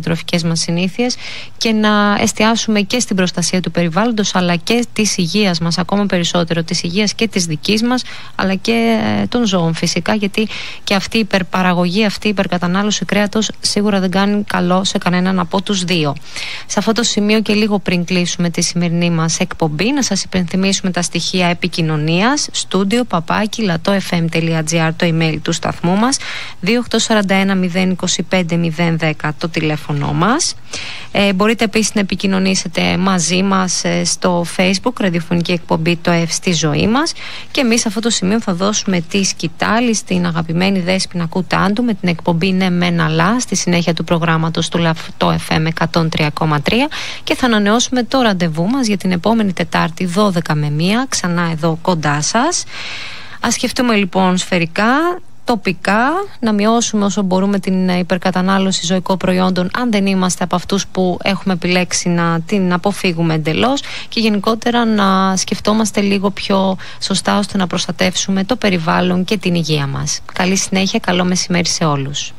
διατροφικές μας συνήθειες και να εστιάσουμε και στην προστασία του περιβάλλοντος αλλά και της υγείας μας, ακόμα περισσότερο της υγείας και της δικής μας αλλά και ε, των ζώων φυσικά, γιατί και αυτή η υπερπαραγωγή, αυτή η υπερκατανάλωση κρέατος σίγουρα δεν κάνει καλό σε κανέναν από τους δύο. Σε αυτό το σημείο και λίγο πριν κλείσουμε τη σημερινή μας εκπομπή, να σας υπενθυμίσουμε τα στοιχεία επικοινωνίας, στούντιο παπάκι latoefm.gr, το email του σταθμού μας, δύο οκτώ τέσσερα ένα μηδέν δύο πέντε μηδέν ένα μηδέν το τηλέφωνο μας. Ε, μπορείτε επίσης να επικοινωνήσετε μαζί μας ε, στο Facebook, ραδιοφωνική εκπομπή το ΕΦ στη ζωή μας, και εμείς σε αυτό το σημείο θα δώσουμε τη σκητάλη στην αγαπημένη Δέσποινα Κουτάντου με την εκπομπή Ναι Μεν Αλλά στη συνέχεια του προγράμματος του Λατό εφ εμ εκατόν τρία κόμμα τρία και θα ανανεώσουμε το ραντεβού μας για την επόμενη Τετάρτη δώδεκα με μία, ξανά εδώ κοντά σας. Ας σκεφτούμε λοιπόν σφαιρικά, τοπικά, να μειώσουμε όσο μπορούμε την υπερκατανάλωση ζωικών προϊόντων αν δεν είμαστε από αυτούς που έχουμε επιλέξει να την αποφύγουμε εντελώς, και γενικότερα να σκεφτόμαστε λίγο πιο σωστά ώστε να προστατεύσουμε το περιβάλλον και την υγεία μας. Καλή συνέχεια, καλό μεσημέρι σε όλους.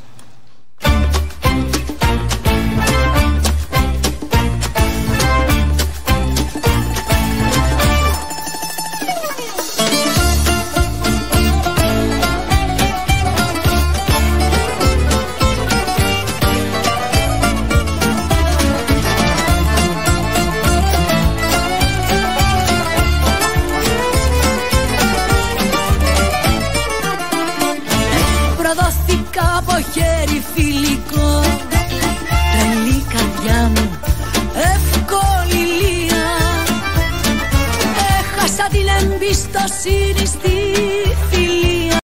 Χέρι φιλικό, τρελή καρδιά μου, ευκολία. Έχασα την εμπιστοσύνη στη